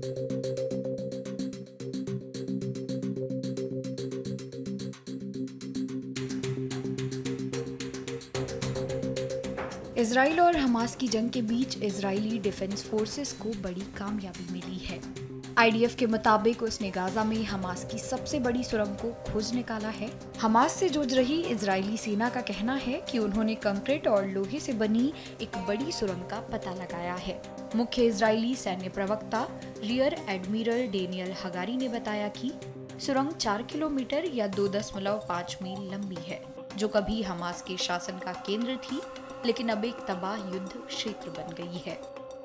Israel और Hamas की जंग के बीच इजरायली डिफेंस फोर्सेस को बड़ी कामयाबी मिली है। आईडीएफ के मुताबिक उसने गाजा में हमास की सबसे बड़ी सुरंग को खोज निकाला है। हमास से जूझ रही इजरायली सेना का कहना है कि उन्होंने कंक्रीट और लोहे से बनी एक बड़ी सुरंग का पता लगाया है। मुख्य इजरायली सैन्य प्रवक्ता रियर एडमिरल डेनियल हगारी ने बताया कि सुरंग 4 किलोमीटर या 2.5 मील लंबी है, जो कभी हमास के शासन का केंद्र थी, लेकिन अब एक तबाह युद्ध क्षेत्र बन गई है।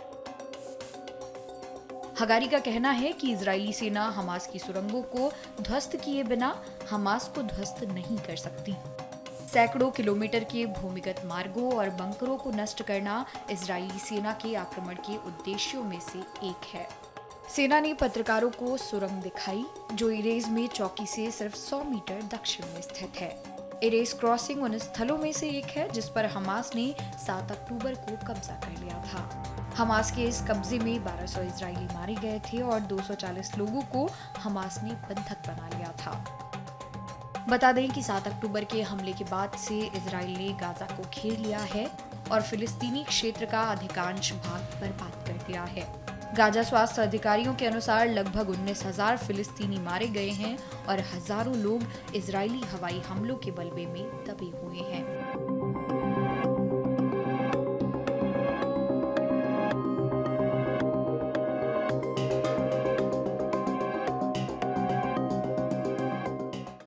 हगारी का कहना है कि इजरायली सेना हमास की सुरंगों को ध्वस्त किए बिना हमास को ध्वस्त नहीं कर सकती। सैकड़ों किलोमीटर के भूमिगत मार्गों और बंकरों को नष्ट करना इजरायली सेना के आक्रमण के उद्देश्यों में से एक है। सेना ने पत्रकारों को सुरंग दिखाई, जो इरेज में चौकी से सिर्फ 100 मीटर दक्षिण में स्थित है। इरेज क्रॉसिंग उन स्थलों में से एक है जिस पर हमास ने 7 अक्टूबर को कब्जा कर लिया था। हमास के इस कब्जे में 1200 इजरायली मारे गए थे और 240 लोगों को हमास ने बंधक बना लिया था। बता दें कि 7 अक्टूबर के हमले के बाद से इजराइल ने गाजा को घेर लिया है और फिलिस्तीनी क्षेत्र का अधिकांश भाग बर्बाद कर दिया है। गाजा स्वास्थ्य अधिकारियों के अनुसार लगभग 19,000 फिलिस्तीनी मारे गए हैं और हजारों लोग इजरायली हवाई हमलों के बलबे में दबे हुए हैं।